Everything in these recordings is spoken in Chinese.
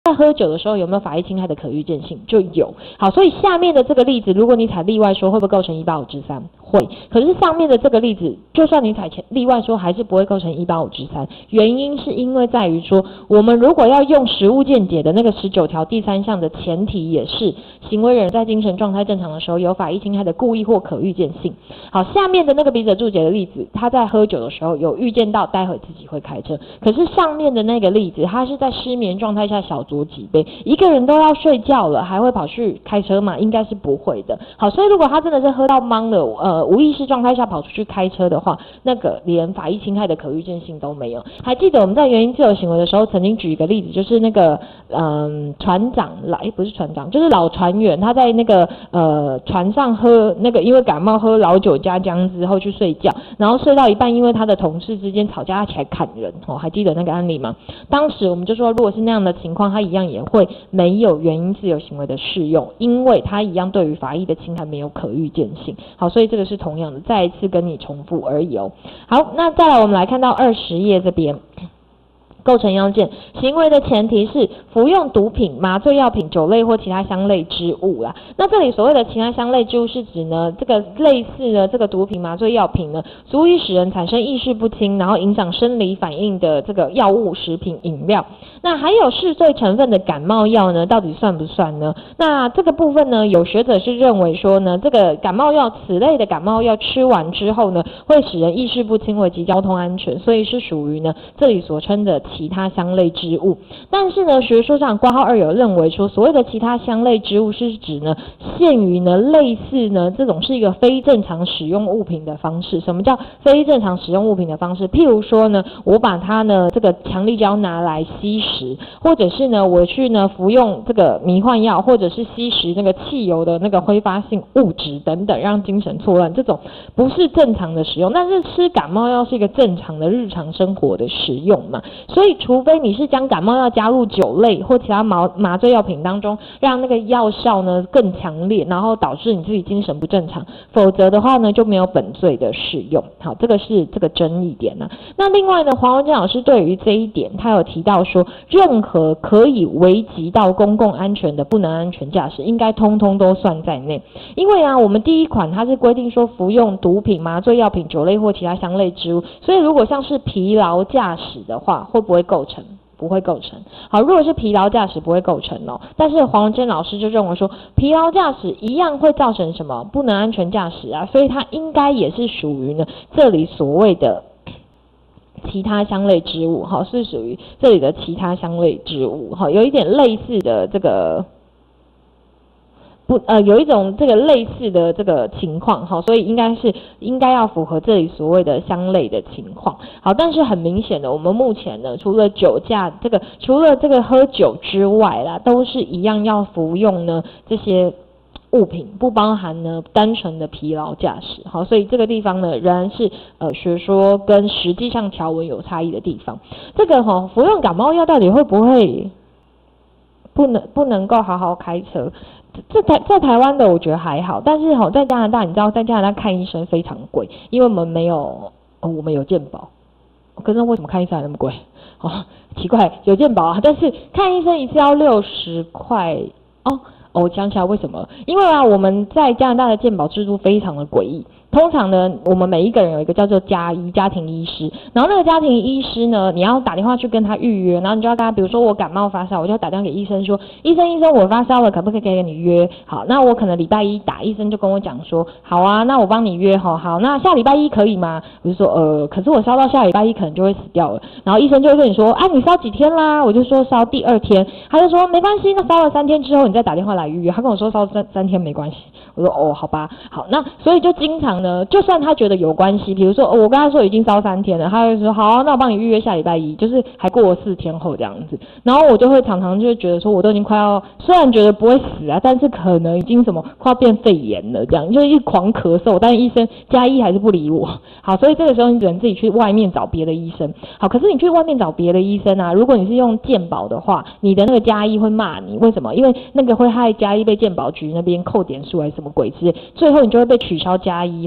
在喝酒的时候有没有法益侵害的可预见性？就有。好，所以下面的这个例子，如果你采例外说，会不会构成185之3？会。可是上面的这个例子，就算你采例外说，还是不会构成185之3。原因是因为在于说，我们如果要用实务见解的那个19条第3项的前提，也是行为人在精神状态正常的时候，有法益侵害的故意或可预见性。好，下面的那个笔者注解的例子，他在喝酒的时候有预见到待会自己会开车，可是上面的那个例子，他是在失眠状态下小酌几杯，一个人都要睡觉了，还会跑去开车吗？应该是不会的。好，所以如果他真的是喝到懵了，无意识状态下跑出去开车的话，那个连法益侵害的可预见性都没有。还记得我们在原因自由行为的时候，曾经举一个例子，就是那个船长不是船长，就是老船员，他在那个船上喝那个因为感冒喝老酒加姜之后去睡觉，然后睡到一半，因为他的同事之间吵架，他起来砍人，还记得那个案例吗？当时我们就说，如果是那样的情况，他一样也会没有原因自由行为的适用，因为他一样对于法益的侵害没有可预见性。好，所以这个是同样的，再一次跟你重复而已哦。好，那再来我们来看到20页这边。构成要件，行为的前提是服用毒品、麻醉药品、酒类或其他相类之物啦。那这里所谓的其他相类之物是指呢，这个类似的这个毒品、麻醉药品呢，足以使人产生意识不清，然后影响生理反应的这个药物、食品、饮料。那还有嗜醉成分的感冒药呢，到底算不算呢？那这个部分呢，有学者是认为说呢，这个感冒药此类的感冒药吃完之后呢，会使人意识不清危及交通安全，所以是属于呢这里所称的其他相类之物。但是呢，学说上括号2有认为说，所谓的其他相类之物是指呢，限于呢类似呢这种是一个非正常使用物品的方式。什么叫非正常使用物品的方式？譬如说呢，我把它呢这个强力胶拿来吸食，或者是呢我去呢服用这个迷幻药，或者是吸食那个汽油的那个挥发性物质等等，让精神错乱，这种不是正常的使用。但是吃感冒药是一个正常的日常生活的使用嘛，所以除非你是将感冒药加入酒类或其他麻醉药品当中，让那个药效呢更强烈，然后导致你自己精神不正常，否则的话呢就没有本罪的适用。好，这个是这个争议点啊。那另外呢，黄文健老师对于这一点，他有提到说，任何可以危及到公共安全的不能安全驾驶，应该通通都算在内。因为啊，我们第一款它是规定说服用毒品、麻醉药品、酒类或其他相类之物，所以如果像是疲劳驾驶的话，会不会构成？不会构成。好，如果是疲劳驾驶不会构成哦，但是黄文坚老师就认为说，疲劳驾驶一样会造成什么不能安全驾驶啊，所以它应该也是属于呢这里所谓的其他相类之物，好，是属于这里的其他相类之物，好，有一点类似的这个。有一种这个类似的这个情况，好，所以应该要符合这里所谓的相类的情况，好，但是很明显的，我们目前呢，除了除了这个喝酒之外啦，都是一样要服用呢这些物品，不包含呢单纯的疲劳驾驶，好，所以这个地方呢，仍然是学说跟实际上条文有差异的地方。这个服用感冒药到底会不会不能够好好开车？在台湾的我觉得还好，但是在加拿大，你知道在加拿大看医生非常贵，因为我们有健保，可是为什么看医生还那么贵？奇怪，有健保啊，但是看医生一次要60块哦。我想起来为什么？因为啊，我们在加拿大的健保制度非常的诡异。通常呢，我们每一个人有一个叫做家庭医师，然后那个家庭医师呢，你要打电话去跟他预约，然后你就要跟他，比如说我感冒发烧，我就要打电话给医生说，医生我发烧了，可不可以给你约？好，那我可能礼拜一打，医生就跟我讲说，好啊，那我帮你约好，那下礼拜一可以吗？我就说可是我烧到下礼拜一可能就会死掉了，然后医生就会跟你说，你烧几天啦？我就说烧第2天，他就说没关系，那烧了3天之后你再打电话来预约。他跟我说烧3天没关系，我说好吧，好，那所以就经常呢，就算他觉得有关系，比如说我跟他说已经烧3天了，他就说好，那我帮你预约下礼拜一，就是还过了4天后这样子。然后我就会常常就会觉得说，我都已经快要，虽然觉得不会死啊，但是可能已经快要变肺炎了这样，就一狂咳嗽，但是医生加医还是不理我。好，所以这个时候你只能自己去外面找别的医生。好，可是你去外面找别的医生啊，如果你是用健保的话，你的那个加医会骂你，为什么？因为那个会害加医被健保局那边扣点数还是什么鬼之类，最后你就会被取消加医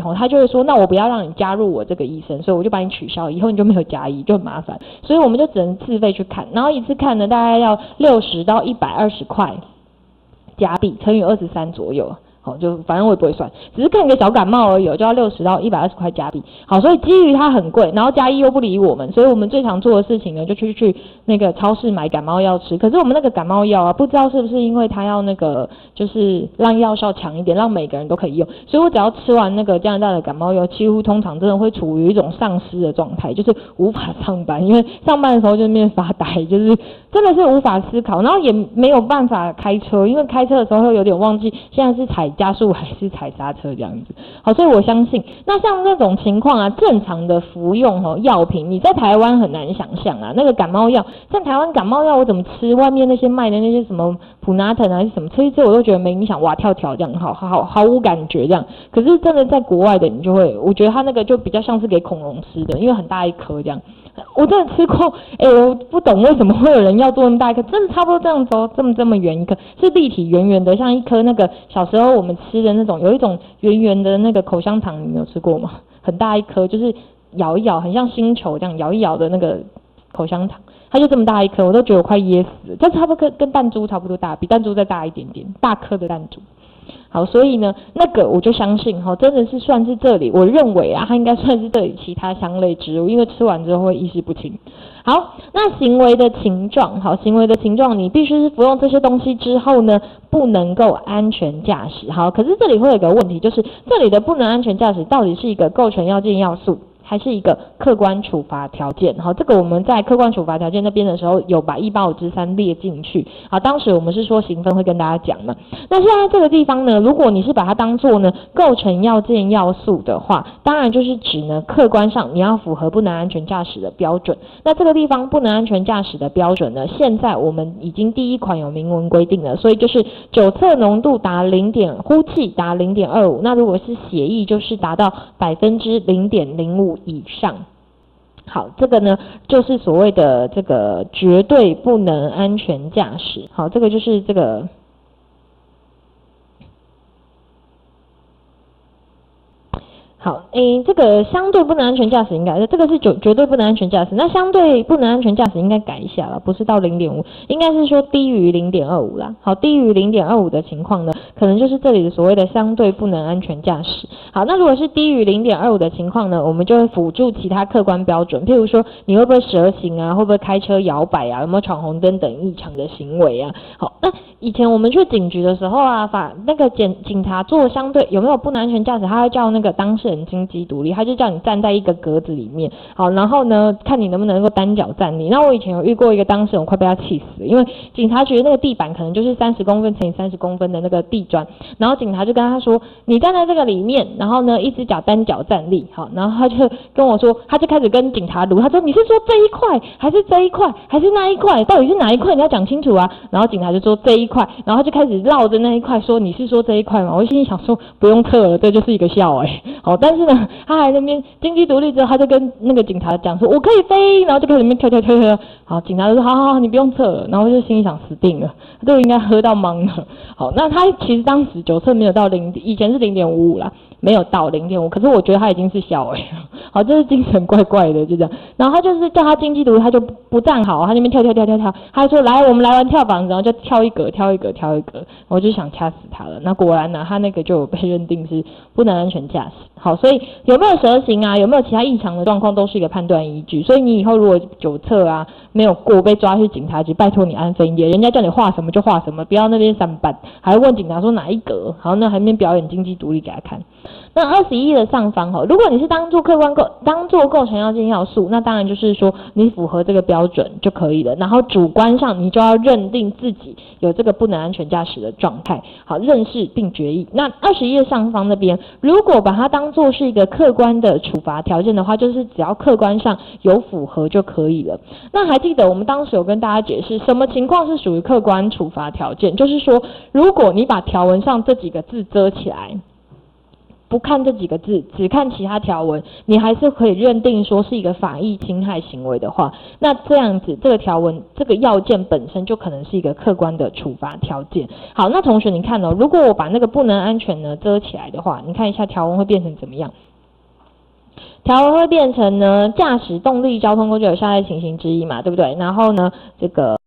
吼，他就会说，那我不要让你加入我这个医生，所以我就把你取消，以后你就没有加医，就很麻烦。所以我们就只能自费去看，然后一次看呢大概要60到120块加币，乘以23左右。好，就反正我也不会算，只是看个小感冒而已，就要60到120块加币。好，所以基于它很贵，然后加医又不理我们，所以我们最常做的事情呢，就去那个超市买感冒药吃。可是我们那个感冒药啊，不知道是不是因为它要那个就是让药效强一点，让每个人都可以用，所以我只要吃完那个加拿大的感冒药，几乎通常真的会处于一种丧失的状态，就是无法上班，因为上班的时候就面发呆，就是真的是无法思考，然后也没有办法开车，因为开车的时候会有点忘记现在是踩加速还是踩刹车这样子。好，所以我相信，那像那种情况啊，正常的服用药品，你在台湾很难想象啊。那个感冒药，像台湾感冒药，我怎么吃？外面那些卖的那些什么普拿疼还是什么，吃一吃我都觉得没影响，哇跳跳这样，毫无感觉这样。可是真的在国外的，你就会，我觉得它那个就比较像是给恐龙吃的，因为很大一颗这样。我真的吃过，我不懂为什么会有人要做那么大一颗，真的差不多这样子哦，这么圆一颗，是立体圆圆的，像一颗那个小时候我们吃的那种，有一种圆圆的那个口香糖，你们有吃过吗？很大一颗，就是咬一咬，很像星球这样咬一咬的那个口香糖，它就这么大一颗，我都觉得我快噎死了，这差不多跟弹珠差不多大，比弹珠再大一点点，大颗的弹珠。好，所以呢，那个我就相信真的是算是这里，我认为啊，它应该算是这里其他香类植物，因为吃完之后会意识不清。好，那行为的形状，行为的形状，你必须是服用这些东西之后呢，不能够安全驾驶。好，可是这里会有一个问题，就是这里的不能安全驾驶到底是一个构成要件要素，还是一个客观处罚条件？好，这个我们在客观处罚条件那边的时候，有把185之3列进去。好，当时我们是说行分会跟大家讲嘛。那现在这个地方呢，如果你是把它当作呢构成要件要素的话，当然就是指呢客观上你要符合不能安全驾驶的标准。那这个地方不能安全驾驶的标准呢，现在我们已经第1款有明文规定了，所以就是酒测浓度达呼气达 0.25， 那如果是血液就是达到 0.05%以上。好，这个呢就是所谓的这个绝对不能安全驾驶。好，这个就是这个好，这个相对不能安全驾驶应该，这个是绝对不能安全驾驶，那相对不能安全驾驶应该改一下了，不是到 0.5， 应该是说低于 0.25 啦。好，低于 0.25 的情况呢，可能就是这里的所谓的相对不能安全驾驶。好，那如果是低于 0.25 的情况呢，我们就会辅助其他客观标准，譬如说你会不会蛇行啊，会不会开车摇摆啊，有没有闯红灯等异常的行为啊。好，那以前我们去警局的时候啊，那个警察做相对有没有不能安全驾驶，他会叫那个当事人经济独立，他就叫你站在一个格子里面，好，然后呢，看你能不能够单脚站立。那我以前有遇过一个当事人，我快被他气死了，因为警察局那个地板可能就是30公分乘以30公分的那个地砖，然后警察就跟他说，你站在这个里面，然后呢，一只脚单脚站立，好，然后他就跟我说，他就开始跟警察撸，他说你是说这一块，还是这一块，还是那一块，到底是哪一块？你要讲清楚啊。然后警察就说这一块，然后就开始绕着那一块说，你是说这一块吗？我心里想说不用测了，这就是一个笑好，但是呢，他还在那边经济独立之后，他就跟那个警察讲说，我可以飞，然后就开始那边跳。好，警察就说好，你不用测了。然后就心里想死定了，都应该喝到懵了。好，那他其实当时酒测没有到以前是 0.55 啦，没有到 0.5， 可是我觉得他已经是小好，就是精神怪怪的就这样。然后他就是叫他经济独立，他就不站好，他那边跳，他说来，我们来玩跳房子，然后就跳一格，我就想掐死他了。那果然呢，他那个就有被认定是不能安全驾驶。好，所以有没有蛇行啊，有没有其他异常的状况，都是一个判断依据。所以你以后如果酒测啊没有过，被抓去警察局，拜托你安分一点，人家叫你画什么就画什么，不要那边3板，还问警察说哪一格，好，那还没表演经济独立给他看。那21的上方如果你是当作构成要件要素，那当然就是说你符合这个标准就可以了。然后主观上你就要认定自己有这个不能安全驾驶的状态，好，认识并决议。那21的上方那边，如果把它当作是一个客观的处罚条件的话，就是只要客观上有符合就可以了。那还记得我们当时有跟大家解释什么情况是属于客观处罚条件，就是说如果你把条文上这几个字遮起来， 不看这几个字，只看其他条文，你还是可以认定说是一个法益侵害行为的话，那这样子这个条文这个要件本身就可能是一个客观的处罚条件。好，那同学你看哦，如果我把那个不能安全呢遮起来的话，你看一下条文会变成怎么样？条文会变成呢，驾驶动力交通工具有下列情形之一嘛，对不对？然后呢，这个